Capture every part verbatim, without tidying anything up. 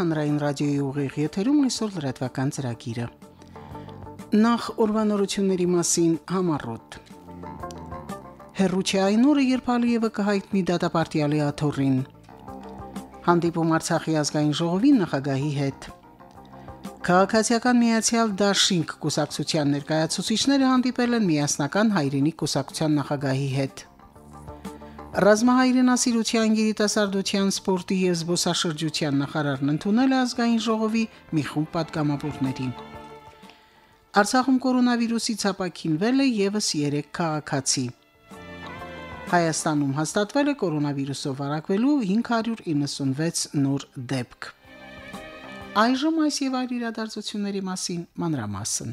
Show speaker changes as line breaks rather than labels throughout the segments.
հանրային ռադիոյի ուղիղ եթերում այսօր լրատվական ծրագիրը։ Նախ ուրվանորությունների մասին համառոտ։ Հերրու չէ այն օրը, երբ Ալիևը կհայտնի դատապարտյալի աթոռին։ Հանդիպում Արցախի ազգային ժողովի նախագահի հետ։ Քաղաքացիական միացյալ դաշինք կուսակցության ներկայացուցիչները հանդիպել են միասնական հայրենիք կուսակցության նախագահի հետ։ Ռազմահայրենասիրության, երիտասարդության, սպորտի և զբոսաշրջության նախարարն ընդունել է ազգային ժողովի մի խումբ պատգամավորների։ Արցախում կորոնավիրուսից ապաքինվել է ևս երեք քաղաքացի։ Հայաստանում հաստատվել է կորոնավիրուսով վարակվելու հինգ հարյուր իննսունվեց նոր դեպք։ Այժմ այս եւ այլ իրադարձությունների մասին մանրամասն։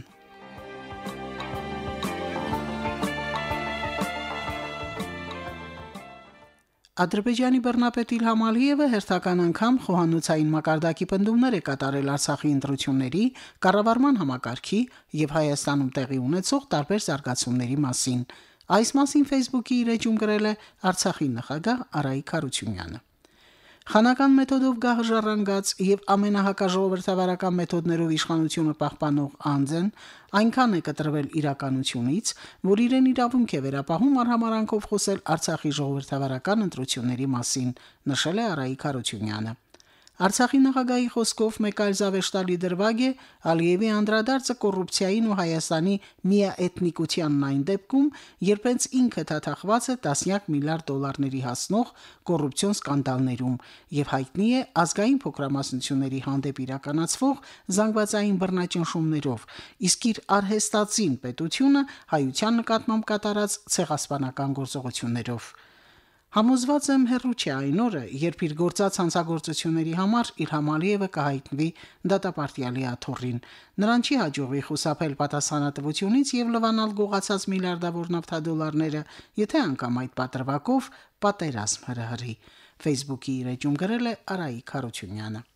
Ադրբեջանի բռնապետ Իլհամ Ալիևը հերթական անգամ խոհանոցային մակարդակի պնդումներ է կատարել Արցախի ընտրությունների, կառավարման համակարգի եւ Հայաստանում տեղի ունեցող տարբեր զարգացումների մասին։ Այս մասին Facebook-ի իր էջում գրել է Արցախի նախագահ Արայիկ Հարությունյանը։ Խանական մեթոդով գահժառանգած եւ ամենահակաժողովրդավարական մեթոդներով իշխանությունը պահպանող անձն այնքան է կտրվել իրականությունից, որ իրեն իրավունք է վերապահում արհամարանքով խոսել Արցախի ժողովրդավարական ընտրությունների մասին, նշել է Արայիկ Հարությունյանը։ Արցախի նախագահի խոսքով մեկ այլ զավեշտալի դրվագ է Ալիևի անդրադարձը կոռուպցիային ու Հայաստանի միաէթնիկությանն այն դեպքում, երբ հենց ինքը թաթախված է տասնյակ միլիարդ դոլարների հասնող կոռուպցիոն սկանդալներում եւ հայտնի է ազգային փոքրամասնությունների հանդեպ իրականացվող զանգվածային բռնաճնշումներով, իսկ իր արհեստածին պետությունը հայության նկատմամբ կատարած ցեղասպանական գործողություններով։ Համոզված եմ հերրու չէ այն օրը, երբ իր գործած հանցագործությունների համար Իլհամ Ալիևը կհայտնվի դատապարտյալի աթոռին։ Նրան չի հաջողվի խուսափել պատասխանատվությունից եւ լվանալ գողացած միլիարդավոր նավթադոլարները, եթե անգամ այդ պատրվակով պատերազմ հրահրի։ Facebook-ի իր էջում գրել է Արայիկ Հարությունյանը։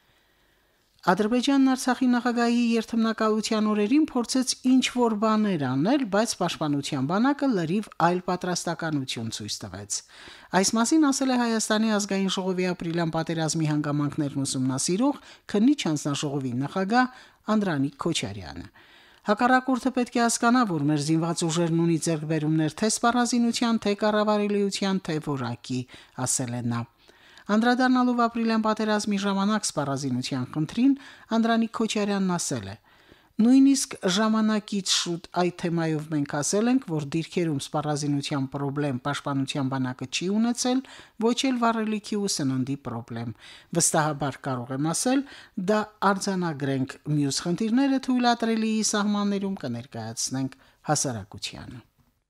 Ադրբեջանն Արցախի նախագահի երթմնակալության օրերին փորձեց ինչ-որ բաներ անել, բայց պաշտպանության բանակը լրիվ այլ պատրաստականություն ցույց տվեց։ Այս մասին ասել է Հայաստանի ազգային ժողովի ապրիլյան պատերազմի հանգամանքներն ուսումնասիրող քննիչ հանձնաժողովի նախագահ Անդրանիկ Քոչարյանը։ Հակառակորդը պետք է հասկանա, որ մեր զինված ուժերն ունի ձեռքբերումներ թե սպառազինության, թե կառավարելիության, թե որակի, ասել է նա։ Անդրադառնալով ապրիլյան պատերազմի ժամանակ սպառազինության խնդրին, Անդրանիկ Քոչարյանն ասել է. Նույնիսկ ժամանակից շուտ այդ թեմայով մենք ասել ենք, որ դիրքերում սպառազինության խնդրեմ պաշտպանության բանակը չի ունեցել, ոչ էլ վառելիքի ու սննդի խնդրեմ։ Վստահաբար կարող եմ ասել, դա արձանագրենք, մյուս խնդիրները թույլատրելիի սահմաններում կներկայացնենք հասարակությանը։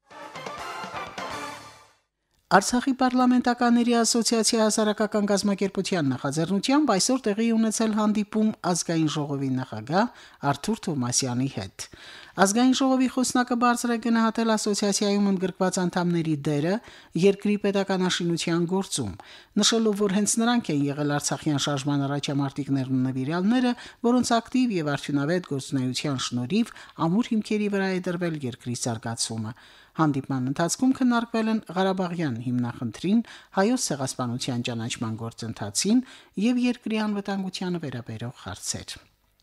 Արցախի պարլամենտականների ասոցիացիա հասարակական կազմակերպության նախաձեռնությամբ այսօր տեղի ունեցել հանդիպում ազգային ժողովի նախագահ Արթուր Թովմասյանի հետ։ Ազգային ժողովի խոսնակը բարձր է գնահատել ասոցիացիայում ընդգրկված անդամների դերը երկրի պետականաշինության գործում, նշելով, որ հենց նրանք են եղել Արցախյան շարժման առաջամարտիկներն ու նվիրյալները, որոնց ակտիվ եւ արդյունավետ գործունեության շնորհիվ ամուր հիմքերի վրա է դրվել երկրի զարգացումը։ Հանդիպման ընթացքում քննարկվել են Ղարաբաղյան հիմնախնդրին, հայոց ցեղասպանության ճանաչման գործընթացին եւ երկրի անվտանգությանը վերաբերող հարցեր։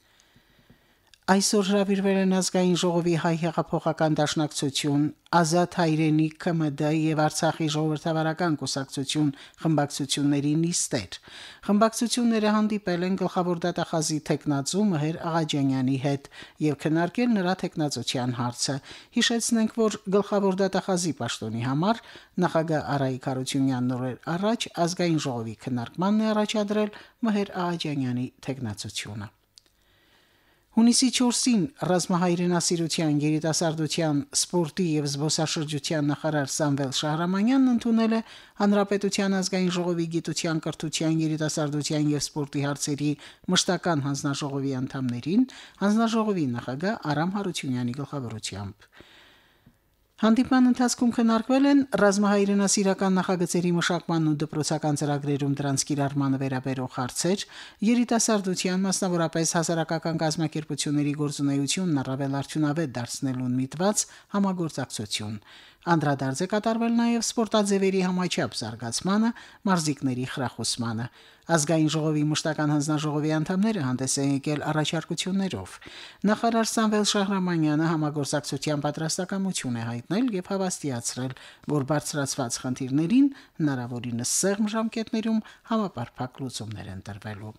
Այսօր հրավիրվել են ազգային ժողովի հայ հեղափոխական դաշնակցություն, Ազատ հայրենիք K M D եւ Արցախի ժողովրդավարական կուսակցություն խմբակցությունների նիստեր։ Խմբակցությունները հանդիպել են գլխավոր դատախազի տեխնացու Մհեր Աղաջանյանի հետ եւ քննարկել նրա տեխնացության հարցը։ Հիշեցնենք, որ գլխավոր դատախազի պաշտոնի համար նախագահ Արայիկ Հարությունյանն օրեր առաջ ազգային ժողովի քննարկմանն է առաջադրել Մհեր Աղաջանյանի տեխնացությունը։ Հունիսի չորսին ռազմահայրենասիրության, երիտասարդության, սպորտի եւ զբոսաշրջության նախարար Սամվել Շահրամանյանն ընդունել է Հանրապետության ազգային ժողովի գիտության, կրթության, երիտասարդության եւ սպորտի հարցերի մշտական հանձնաժողովի անդամներին, հանձնաժողովի նախագահ Արամ Հարությունյանի գլխավորությամբ։ Հանդիպման ընթացքում քննարկվել են ռազմահայրենասիրական նախագծերի մշակման ու դպրոցական ծրագրերում դրանց կիրառմանը վերաբերող հարցեր, երիտասարդության, մասնավորապես հասարակական կազմակերպությունների գործունեությունն առավել արդյունավետ դարձնելուն միտված համագործակցություն։ Անդրադարձ է կատարվել նաև սպորտաձևերի համաչափ զարգացմանը, մարզիկների խրախուսմանը։ Ազգային ժողովի մշտական հանձնաժողովի անդամները հանդես են եկել առաջարկություններով։ Նախարար Սամվել Շահրամանյանը համագործակցության պատրաստակամություն է հայտնել եւ հավաստիացրել, որ բարձրացված խնդիրներին հնարավորինս սեղմ ժամկետներում համապարփակ լուծումներ են տրվելու։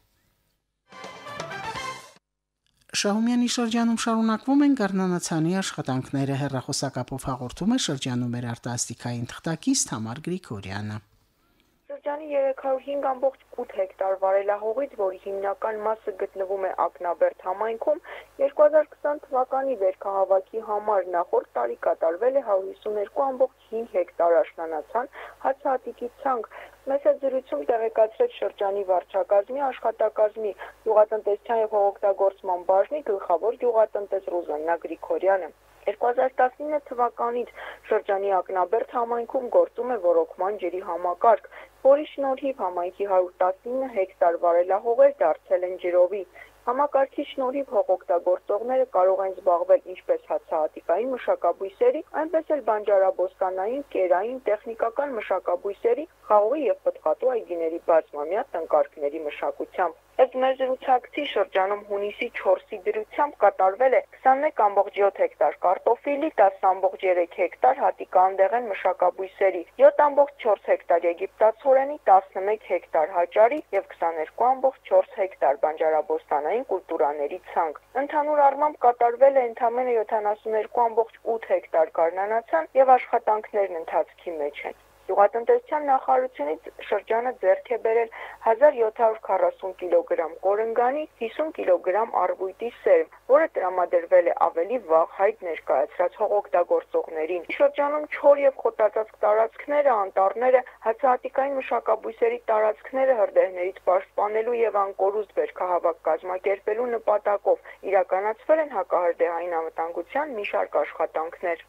Շահումյանի շրջանում շարունակվում են գարնանացանի աշխատանքները, հեռախոսակապով հաղորդում է շրջանում մեր արտասթիկային թղթակից Թամար Գրիգորյանը։
Շրջանի երեք հարյուր հինգ ամբողջ ութ հեկտար վարելահողից, որի հիմնական մասը գտնվում է Ակնաբերդ համայնքում, երկու հազար քսան թվականի վերքահավաքի համար նախորդ տարի կատարվել է հարյուր հիսուներկու ամբողջ հինգ հեկտար աշնանացան, հացահատիկի ցանք։ Մեծ զրույցում տեղեկացրեց շրջանի վարչակազմի աշխատակազմի գյուղատնտեսության եւ հողօգտագործման բաժնի գլխավոր գյուղատնտես Ռուզաննա Գրիգորյանը։ երկու հազար տասնինը թվականից շրջանի Ակնաբերդ համայնքում գործում է ոռոգման ջրի համակարգ, որի շնորհիվ համայնքի հարյուր տասնինը հեկտար վարելահողեր դարձել են ջրովի։ Համակարգի շնորհիվ հողօգտագործողները կարող են զբաղվել ինչպես հացահատիկային մշակաբույսերի, այնպես էլ բանջարաբոստանային, կերային, տեխնիկական մշակաբույսերի, խաղողի եւ պտղատու այգիների բազմամյա տնկարկների մշակությամբ։ Ըստ մեր զրուցակցի շրջանում հունիսի չորսի դրությամբ կատարվել է քսանմեկ ամբողջ յոթ հեկտար կարտոֆիլի, տասը ամբողջ երեք հեկտար հատիկանդեղեն մշակաբույսերի, յոթ ամբողջ չորս հեկտար եգիպտացորենի, տասնմեկ հեկտար հաճարի եւ քսաներկու ամբողջ չորս հեկտար բանջարաբոստանային կուլտուրաների ցանք։ Ընդհանուր առմամբ կատարվել է ընդամենը յոթանասուններկու ամբողջ ութ հեկտար գարնանացան եւ աշխատանքներն ընթացքի մեջ են։ Գյուղատնտեսության նախարարությունից շրջանը ձեռք է բերել հազար յոթ հարյուր քառասուն կիլոգրամ կորնգանի, հիսուն կիլոգրամ արվույտի սերմ, որը տրամադրվել է ավելի վաղ հայտ ներկայացրած հողօգտագործողներին։ Շրջանում չոր եւ խոտածածկ տարածքները, անտառները, հացահատիկային մշակաբույսերի տարածքները հրդեհներից պաշտպանելու եւ անկորուստ վերքահավաք կազմակերպելու նպատակով իրականացվել են հակահրդեհային անվտանգության մի շարք աշխատանքներ։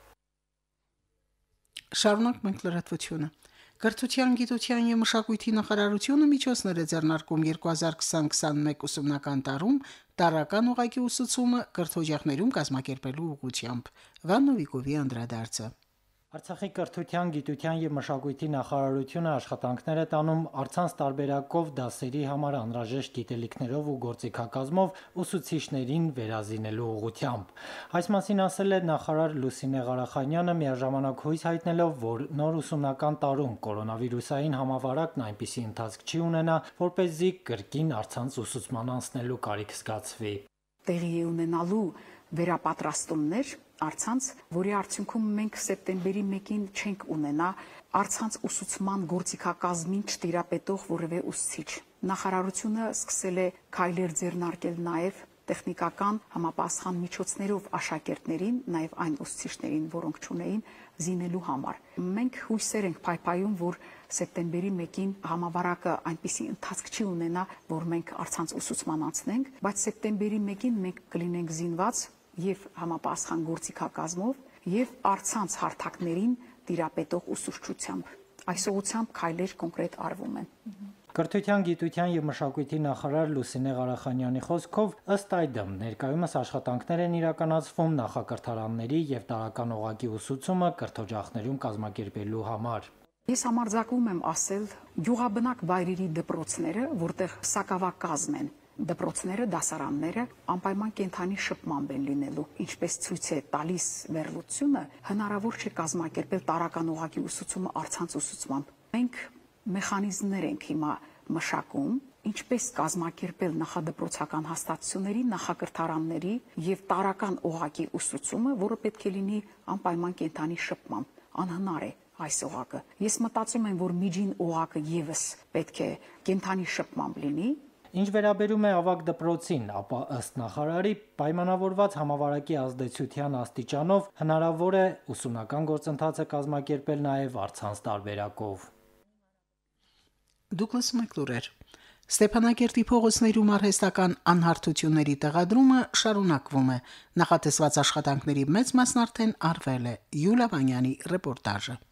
Շարունակ մենք լրատվությունը։ Կրթության, գիտության եւ մշակույթի նախարարությունը միջոցներ է ձեռնարկում երկու հազար քսան քսանմեկ ուսումնական տարում տարրական ուղղակի ուսուցումը կրթօջախներում կազմակերպելու ուղղությամբ։ Վաննովիկովի անդրադարձը։
Արցախի կրթության, գիտության եւ մշակույթի նախարարությունը աշխատանքներ է տանում առցանց տարբերակով դասերի համար անհրաժեշտ գիտելիքներով ու գործիքակազմով ուսուցիչներին վերազինելու ուղղությամբ։ Այս մասին ասել է նախարար Լուսինե Ղարախանյանը, միաժամանակ հույս հայտնելով, որ նոր ուսումնական տարում կորոնավիրուսային համավարակն այնպիսի ընթացք չի ունենա, որպեսզի կրկին առցանց ուսուցման անցնելու կարիք զգացվի։
Տեղի ունենալու վերապատրաստումներ առցանց, որի արդյունքում մենք սեպտեմբերի մեկին չենք ունենա առցանց ուսուցման գործիքակազմին չտիրապետող որևէ ուսուցիչ։ Նախարարությունը սկսել է քայլեր ձեռնարկել նաև տեխնիկական համապատասխան միջոցներով աշակերտներին, նաև այն ուսուցիչներին, որոնք չունեին զինելու համար։ Մենք հույսեր ենք փայփայում, որ սեպտեմբերի մեկին համավարակը այնպիսի ընթացք չի ունենա, որ մենք առցանց ուսուցման անցնենք, բայց սեպտեմբերի մեկին մենք կլինենք զինված եւ համապատասխան գործիքակազմով եւ առցանց հարթակներին տիրապետող ուսուցչությամբ։ Այս ուղղությամբ քայլեր կոնկրետ արվում են։
Կրթության, գիտության եւ մշակույթի նախարար Լուսինե Ղարախանյանի խոսքով ըստ այդմ ներկայումս աշխատանքներ են իրականացվում նախակրթարանների եւ տարրական օղակի ուսուցումը կրթօջախներում կազմակերպելու համար։
Ես համարձակվում եմ ասել, գյուղաբնակ վայրերի դպրոցները, որտեղ սակավակազմ են, դպրոցները, դասարանները անպայման կենթանի շփմամբ են լինելու, ինչպես ցույց է տալիս վերլուծությունը, հնարավոր չէ կազմակերպել տարրական օղակի ուսուցումը առցանց ուսուցմամբ։ Մենք մեխանիզմներ ենք հիմա մշակում, ինչպես կազմակերպել նախադպրոցական հաստատությունների, նախակրթարանների եւ տարրական օղակի ուսուցումը, որը պետք է լինի անպայման կենթանի շփմամբ։ Անհնար է այս օղակը։ Ես մտածում եմ, որ միջին օղակը եւս պետք է կենթանի շփմամբ լինի։
Ինչ վերաբերում է ավագ դպրոցին, ապա ըստ նախարարի պայմանավորված համավարակի ազդեցության աստիճանով հնարավոր է ուսումնական գործընթացը կազմակերպել նաև առցանց տարբերակով։
Դուգլաս Մակլուրեր Ստեփանակերտի փողոցներում արհեստական անհարթությունների տեղադրումը շարունակվում է։ Նախատեսված աշխատանքների մեծ մասն արդեն արվել է։ Յուլիա Վանյանի ռեպորտաժը։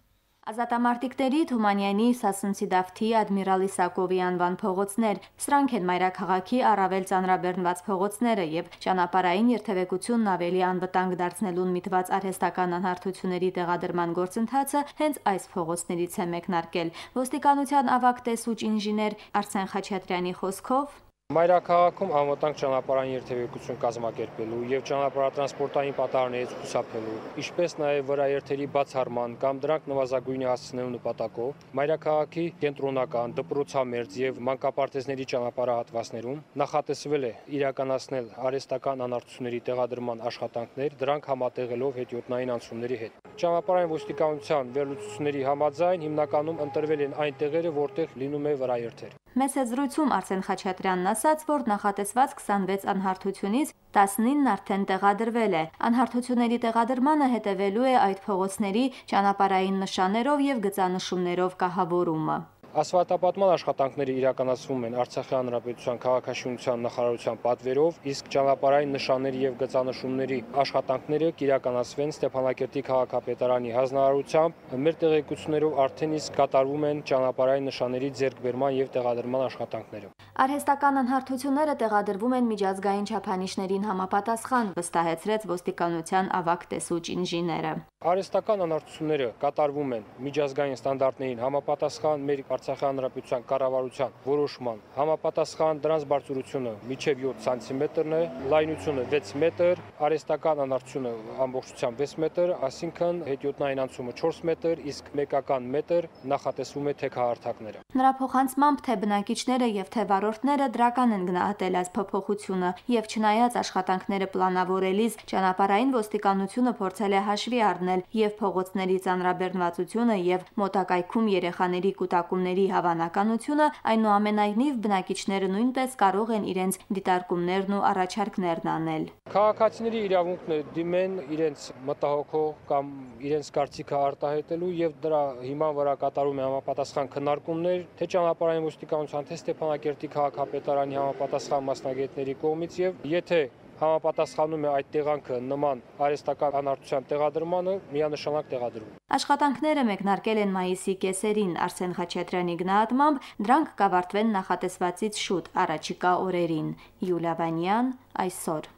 Ազատամարտիկների Թումանյանի, Սասունցի Ադմիրալ Իսակովի անվան փողոցներ, սրանք են մայրաքաղաքի առավել ծանրաբեռնված փողոցները եւ ճանապարհային երթևեկությունն ավելի անվտանգ դարձնելուն միտված արհեստական անհարթությունների տեղադրման գործընթացը հենց այս փողոցներից է մեկնարկել։ Ոստիկանության ավագ տեսուչ ինժեներ Արսեն Խաչատրյանի խոսքով
Մայրաքաղաքում անվտանգ ճանապարհային երթևեկություն կազմակերպելու եւ ճանապարհատրանսպորտային պատահարներից խուսափելու, ինչպես նաեւ վրաերթերի բացառման կամ դրանք նվազագույնի հասցնելու նպատակով Մայրաքաղաքի կենտրոնական, դպրոցամերձ եւ մանկապարտեզների ճանապարհահատվածներում նախատեսվել է իրականացնել արհեստական անհարթությունների տեղադրման աշխատանքներ, դրանք համատեղելով հետիոտնային անցումների հետ։ Ճանապարհային ոստիկանության վերլուծությունների համաձայն հիմնականում ընտրվել են այն տեղերը, որտեղ լինում է վրաերթեր։
Մեծ զրույցում Արսեն Խաչատրյանն ասաց, որ նախատեսված քսանվեց անհարթությունից տասնինն արդեն տեղադրվել է։ Անհարթությունների տեղադրմանը հետևելու է այդ փողոցների ճանապարհային նշաններով եւ գծանշումներով կահավորումը։
Ասֆալտապատման աշխատանքները իրականացվում են Արցախի Հանրապետության քաղաքաշինության նախարարության պատվերով, իսկ ճանապարհային նշանների եւ գծանշումների աշխատանքները կիրականացվեն Ստեփանակերտի քաղաքապետարանի հանձնարարությամբ։ Մեր տեղեկություններով արդեն իսկ կատարվում են ճանապարհային նշանների ձեռքբերման եւ տեղադրման աշխատանքները։
Արհեստական անհարթությունները տեղադրվում են միջազգային չափանիշներին համապատասխան, վստահեցրեց ոստիկանության ավագ տեսուչ ինժեները։
Արհեստական անհարթությունները կատարվում են միջազգային ստանդարտներին համապատասխան, մեր Արցախի Հանրապետության կառավարության որոշման համապատասխան, դրանց բարձրությունը մինչև յոթ սանտիմետրն է, լայնությունը վեց մետր, արհեստական անհարթությունը ամբողջությամբ վեց մետր, այսինքն հետիոտնային անցումը չորս մետր, իսկ մեկական մետր նախատեսվում է թե քահարթակները։
Նրա փոխանցմամբ թե բնակիչները եւ թե վարորդները դրական են գնահատել այս փոփոխությունը եւ չնայած աշխատանքները պլանավորելիս ճանապարհային ոստիկանությունը փորձել է հաշվի առնել եւ փողոցների ծանրաբեռնվածությունը եւ մոտակայքում երեխաների կուտակումների հավանականությունը, այնուամենայնիվ բնակիչները նույնպես կարող են իրենց դիտարկումներն ու առաջարկներն անել։
Քաղաքացիների իրավունքն է դիմեն իրենց մտահոգող կամ իրենց կարծիքը արտահայտելու եւ դրա հիման վրա կատարում է համապատասխան քննարկումներ, թե ճանապարհային ոստիկանության, թե Ստեփանակերտի քաղաքապետարանի համապատասխան մասնագետների կողմից եւ եթե համապատասխանում է այդ տեղանքը նման արհեստական անհարթության տեղադրմանը, միանշանակ տեղադրվում։
Աշխատանքները մեկնարկել են մայիսի կեսերին, Արսեն Խաչատրյանի գնահատմամբ դրանք կավարտվեն նախատեսվածից շուտ առաջիկա օրերին։ Յուլիա Վանյան, այսօր։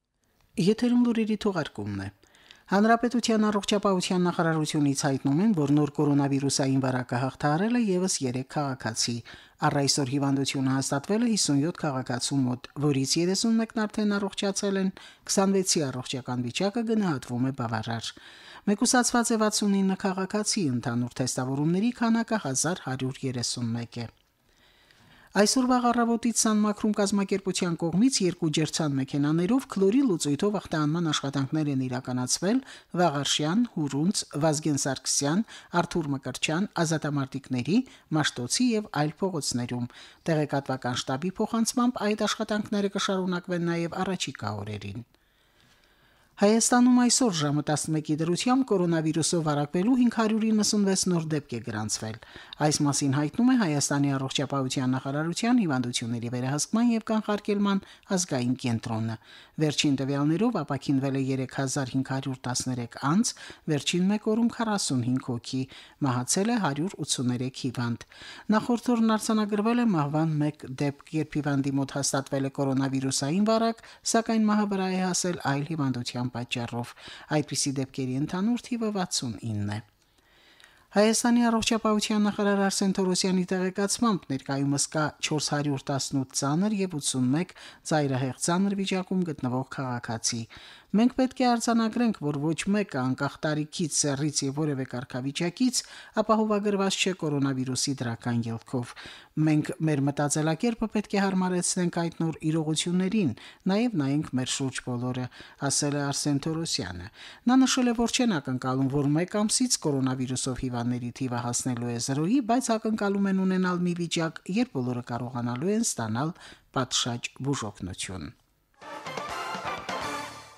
Եթերում լուրերի թողարկումն է։ Հանրապետության առողջապահության նախարարությունից հայտնում են, որ նոր կորոնավիրուսային վարակը հաղթահարել է եւս երեք քաղաքացի։ Առ այսօր հիվանդությունը հաստատվել է հիսունյոթ քաղաքացու մոտ, որից երեսունմեկն արդեն առողջացել են, քսանվեցի առողջական վիճակը գնահատվում է բավարար։ Մեկուսացված է վաթսունինը քաղաքացի, ընդհանուր թեստավորումների քանակը հազար հարյուր երեսունմեկ է։ Այսօր վաղ առավոտից Սանմակրում կազմակերպության կողմից երկու ջերցան մեքենաներով քլորի լուծույթով ախտանման աշխատանքներ են իրականացվել Վաղարշյան, Հուրունց, Վազգեն Սարգսյան, Արթուր Մկրտչյան, Ազատամարտիկների, Մաշտոցի եւ այլ փողոցներում։ Տեղեկատվական շտաբի փոխանցմամբ այդ աշխատանքները կշարունակվեն նաեւ առաջիկա օրերին։ Հայաստանում այսօր ժամը տասնմեկի դրությամբ կորոնավիրուսով վարակվելու հինգ հարյուր իննսունվեց նոր դեպք է գրանցվել։ Այս մասին հայտնում է Հայաստանի առողջապահության նախարարության հիվանդությունների վերահսկման եւ կանխարգելման ազգային կենտրոնը։ Վերջին տվյալներով ապաքինվել է երեք հազար հինգ հարյուր տասներեք անձ, վերջին մեկ օրում քառասունհինգ հոգի, մահացել է հարյուր ութսուներեք հիվանդ։ Նախորդ օրն արձանագրվել է մահվան մեկ դեպք, երբ հիվանդի մոտ հաստատվել է կորոնավիրուսային վարակ, սակայն մահը վրա է հասել այլ հիվանդության պատճառով։ Այդպիսի դեպքերի ընդհանուր թիվը վաթսունինն է։ Հայաստանի առողջապահության նախարար Արսեն Թորոսյանի տեղեկացմամբ ներկայումս կա չորս հարյուր տասնութ ծանր եւ ութսունմեկ ծայրահեղ ծանր վիճակում գտնվող քաղաքացի։ Մենք պետք է արձանագրենք, որ ոչ մեկը անկախ տարիքից, սեռից եւ որևէ կարգավիճակից ապահովագրված չէ կորոնավիրուսի դրական ելքով։ Մենք մեր մտածելակերպը պետք է հարմարեցնենք այդ նոր իրողություններին, նաեւ նայենք մեր շուրջ բոլորը, ասել է Արսեն Թորոսյանը։ Նա նշել է, որ չեն ակնկալում, որ մեկ ամսից կորոնավիրուսով հիվանդների թիվը հասնելու է զրոյի, բայց ակնկալում են ունենալ մի վիճակ, երբ բոլորը կարողանալու են ստանալ պատշաճ բուժօգնություն։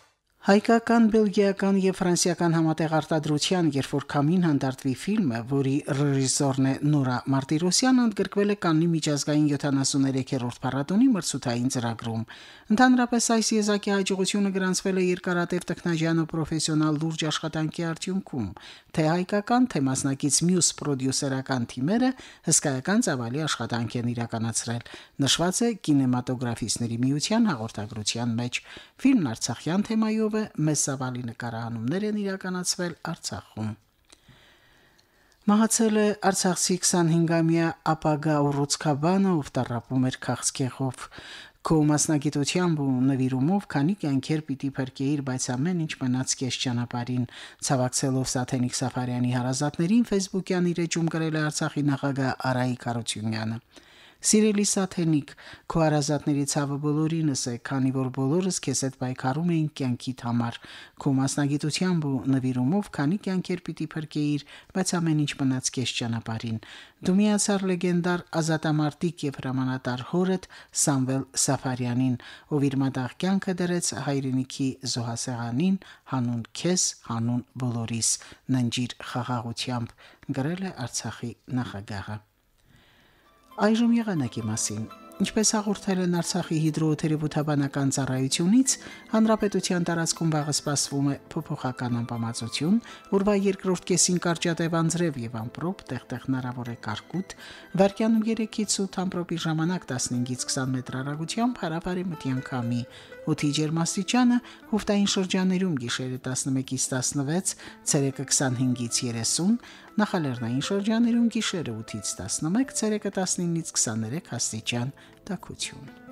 Հայկական, բելգիական եւ ֆրանսիական համատեղ արտադրության երբ որ Քամին հանդարտվի ֆիլմը, որի ռեժիսորն է Նորա Մարտիրոսյանը, ընդգրկվել է Կաննի միջազգային յոթանասուններեքերորդ փառատոնի մրցութային ծրագրում։ Ընդհանրապես այս եզակի հաջողությունը գրանցվել է երկարատև տեխնաջան ու պրոֆեսիոնալ լուրջ աշխատանքի արդյունքում, թե հայկական, թե մասնակից մյուս պրոդյուսերական թիմերը հսկայական ծավալի աշխատանք են իրականացրել, նշված է կինեմատոգրաֆիստների միության հաղորդագրության մեջ։ Ֆիլմն արցախյան թեմայով մեծ ծավալի նկարահանումներ են իրականացվել Արցախում։ Մահացել է արցախցի քսանհինգամյա ապագա ուռուցքաբանը, ով տառապում էր քաղցկեղով։ Քո մասնագիտությամբ ու նվիրումով քանի կյանքեր պիտի փրկեիր, բայց ամեն ինչ մնաց կես ճանապարհին։ Ցավակցելով Սաթենիկ Սաֆարյանի հարազատներին Facebook-յան իր էջում գրել է Արցախի նախագահ Արայիկ Հարությունյանը։ Սիրելի Սաթենիկ, քո հարազատների ցավը բոլորինս է, քանի որ բոլորս քեզ հետ պայքարում էինք կյանքիդ համար։ Քո մասնագիտությամբ ու նվիրումով քանի կյանքեր պիտի փրկեիր, բայց ամեն ինչ մնաց կես ճանապարհին։ Դու միացար լեգենդար ազատամարտիկ եւ հրամանատար հորդ Սամվել Սաֆարյանին, ով իր մտաղ կյանքը դրեց հայրենիքի զոհասեղանին, հանուն քեզ, հանուն բոլորիս, ննջիր խաղաղությամբ, գրել է Արցախի նախագահը։ Այժմ եղանակի մասին։ Ինչպես հաղորդել են Արցախի հիդրոթերապևտաբանական ծառայությունից, հանրապետության տարածքում վաղը սպասվում է փոփոխական անբավարարություն, օրվա երկրորդ կեսին կարճատև անձրև եւ ամպրոպ, տեղտեղ հնարավոր է կարկուտ, վարկյանում երեքից ութ ամպրոպի ժամանակ տասնհինգից քսան մետր հեռագությամբ հարավարեմտյան քամի, օդի ջերմաստիճանը հովտային շրջաներում գիշերը տասնմեկից տասնվեց, ցերեկը քսանհինգից երեսուն, նախալեռնային շրջաներում գիշերը ութից տասնմեկ, ցերեկը տասնինից քսաներեք աստիճան տաքություն։